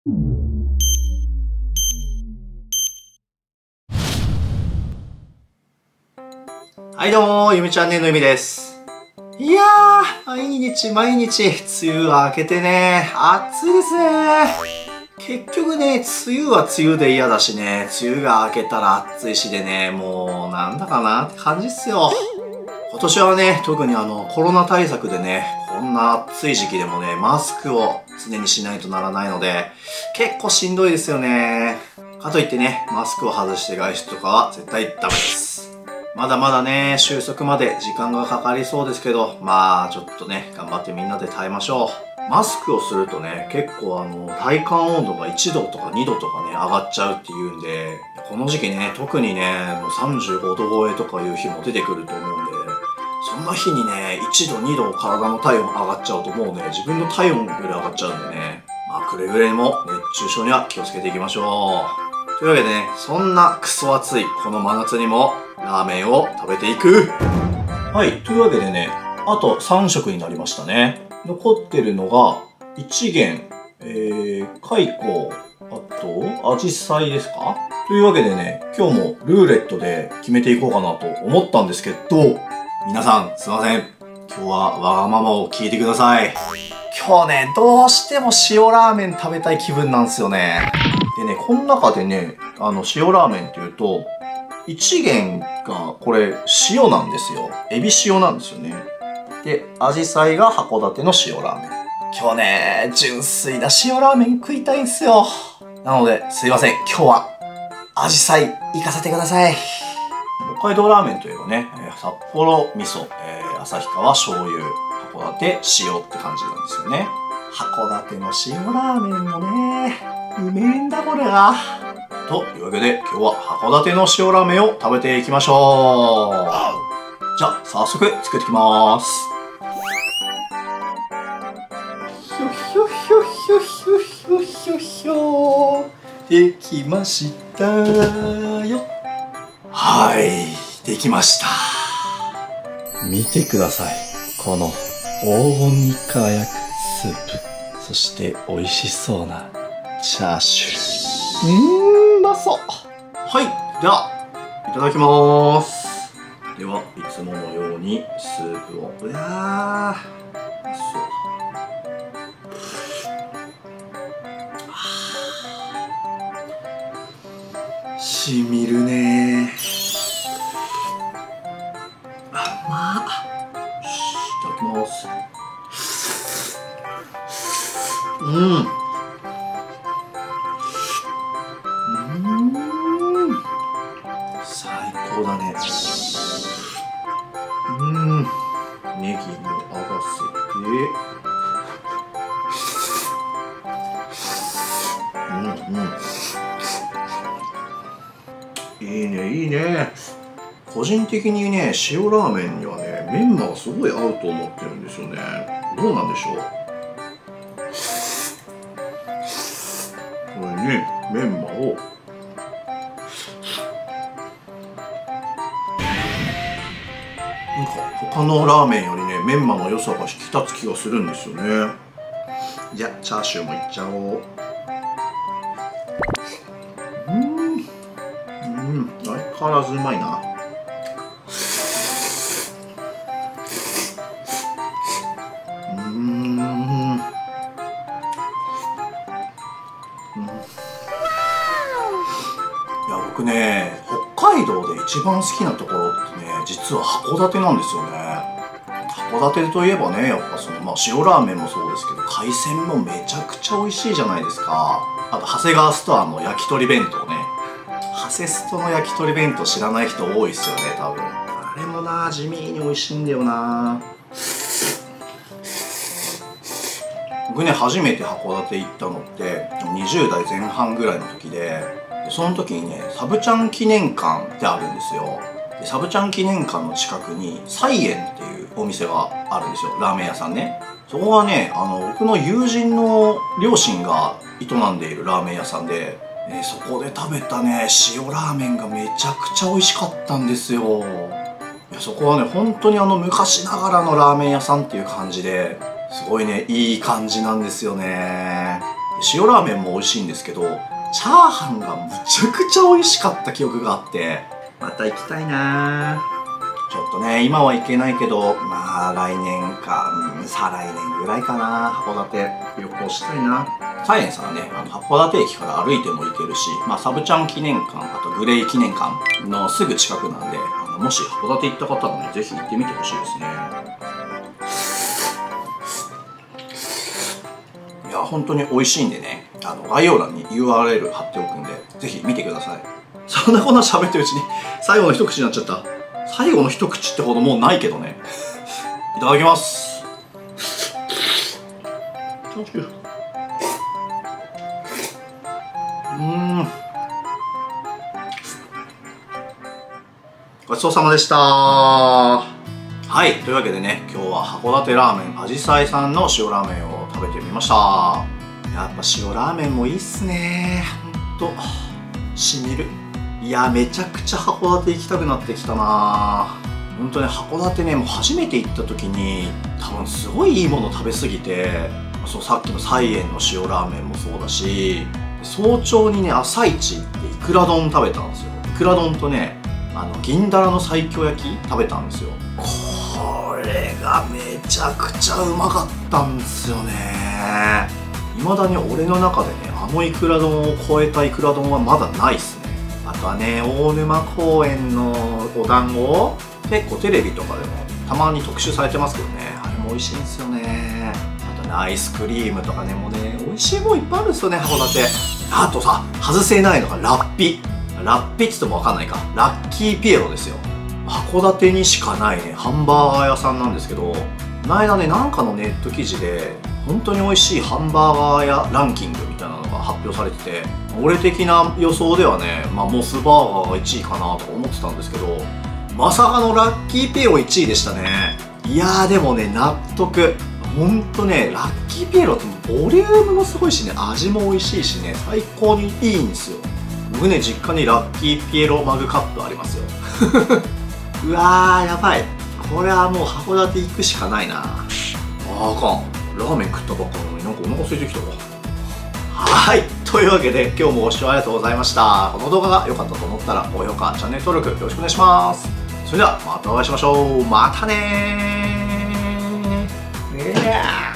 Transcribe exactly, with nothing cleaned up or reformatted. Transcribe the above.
はいどうも、ゆめチャンネルのゆめです。いやー、毎日毎日、梅雨が明けてね、暑いですね。結局ね、梅雨は梅雨で嫌だしね、梅雨が明けたら暑いしでね、もうなんだかなって感じっすよ。今年はね、特にあの、コロナ対策でね、こんな暑い時期でもね、マスクを常にしないとならないので、結構しんどいですよね。かといってね、マスクを外して外出とかは絶対ダメです。まだまだね、収束まで時間がかかりそうですけど、まあ、ちょっとね、頑張ってみんなで耐えましょう。マスクをするとね、結構あの、体感温度がいちどとかにどとかね、上がっちゃうっていうんで、この時期ね、特にね、もうさんじゅうごど超えとかいう日も出てくると思うんで、そんな日にね、いちどにど体の体温上がっちゃうともうね、自分の体温より上がっちゃうんでね、まあ、くれぐれも熱中症には気をつけていきましょう。というわけでね、そんなクソ暑いこの真夏にも、ラーメンを食べていく。はい。というわけでね、あとさんしょくになりましたね。残ってるのが、一元、えー、蚕、あと、アジサイですか？というわけでね、今日もルーレットで決めていこうかなと思ったんですけど、皆さん、すいません。今日はわがままを聞いてください。今日ね、どうしても塩ラーメン食べたい気分なんですよね。でね、この中でね、あの、塩ラーメンっていうと、一元がこれ塩なんですよ。エビ塩なんですよね。で、アジサイが函館の塩ラーメン。今日ね、純粋な塩ラーメン食いたいんですよ。なので、すいません。今日は、アジサイ行かせてください。北海道ラーメンといえばね、札幌味噌、えー、旭川醤油、函館塩って感じなんですよね。函館の塩ラーメンもね、うめえんだこれが。というわけで今日は函館の塩ラーメンを食べていきましょう。じゃあ早速作っていきます。ひょひょひょひょひょひょひょひょできましたよ。はい、できました。見てください。この黄金に輝くスープ、そして美味しそうなチャーシュー。うーん、うまそう。はい、では、いただきまーす。では、いつものようにスープを。うわー、うまそう。しみるねー。あ、うまっ。よし、いただきます。うん。最高だね。うん。ネギも合わせて。うんうん。いいね、いいね。個人的にね、塩ラーメンにはね、メンマがすごい合うと思ってるんですよね。どうなんでしょう。これね、メンマを。なんか他のラーメンよりね、メンマの良さが引き立つ気がするんですよね。じゃあチャーシューもいっちゃおう。うん、うん、相変わらずうまいな。うん、うん、いや僕ね、北海道で一番好きなところってね、実は函館なんですよね。函館といえばね、やっぱその、まあ、塩ラーメンもそうですけど、海鮮もめちゃくちゃ美味しいじゃないですか。あと、長谷川ストアの焼き鳥弁当ね。長谷ストの焼き鳥弁当知らない人多いっすよね、多分。あれもな、地味に美味しいんだよな。僕ね、初めて函館行ったのって、にじゅうだいぜん半ぐらいの時で、その時にね、サブチャン記念館ってあるんですよ。でサブチャン記念館の近くに、菜園っていうお店があるんですよ。ラーメン屋さんね。そこはね、あの、僕の友人の両親が営んでいるラーメン屋さんで、えー、そこで食べたね、塩ラーメンがめちゃくちゃ美味しかったんですよ。いやそこはね、本当にあの、昔ながらのラーメン屋さんっていう感じで、すごいね、いい感じなんですよね。 塩ラーメンも美味しいんですけど、チャーハンがむちゃくちゃ美味しかった記憶があって、また行きたいなぁ。ちょっとね、今は行けないけど、まあ来年か、うん、再来年ぐらいかな、函館旅行したいな。サイエンさんはね、あの函館駅から歩いても行けるし、まあサブチャン記念館、あとグレイ記念館のすぐ近くなんで、あのもし函館行った方はね、ぜひ行ってみてほしいですね。いや、本当に美味しいんでね、あの概要欄に ユーアールエル 貼っておくんで、ぜひ見てください。そんなこんな喋ってるうちに、最後の一口になっちゃった。最後の一口ってほどもうないけどね。いただきます。うん。ごちそうさまでした。はい、というわけでね、今日は函館ラーメンあじさいさんの塩ラーメンを食べてみました。やっぱ塩ラーメンもいいっすね。ほんとしみる。いや、めちゃくちゃ函館行きたくなってきたな。ほんとね、函館ね、もう初めて行った時に多分すごいいいもの食べ過ぎて、そう、さっきのサイエンの塩ラーメンもそうだし、早朝にね、朝市行ってイクラ丼食べたんですよ。イクラ丼とね、あの銀だらの西京焼き食べたんですよ。これがめちゃくちゃうまかったんですよね。未だに俺の中でね、あのイクラ丼を超えたイクラ丼はまだないっすね。あとはね、大沼公園のお団子、結構テレビとかでもたまに特集されてますけどね、あれも美味しいんですよね。あとね、アイスクリームとかね、もうね、美味しいもんいっぱいあるんですよね、函館。あとさ、外せないのがラッピ。ラッピって言ってもわかんないか。ラッキーピエロですよ。函館にしかないね、ハンバーガー屋さんなんですけど、この間ね、なんかのネット記事で、本当に美味しいハンバーガー屋ランキングみたいなのが発表されてて、俺的な予想ではね、まあ、モスバーガーがいちいかなとか思ってたんですけど、まさかのラッキーピエロいちいでしたね。いやーでもね、納得。ほんとね、ラッキーピエロってボリュームもすごいしね、味も美味しいしね、最高にいいんですよ。僕ね、実家にラッキーピエロマグカップありますよ。うわー、やばい。これはもう函館行くしかないな。あー、あかん。ラーメン食ったばっかなのになんかお腹空いてきたわ。はい。というわけで、今日もご視聴ありがとうございました。この動画が良かったと思ったら、高評価、チャンネル登録よろしくお願いします。それでは、またお会いしましょう。またねー。いやー。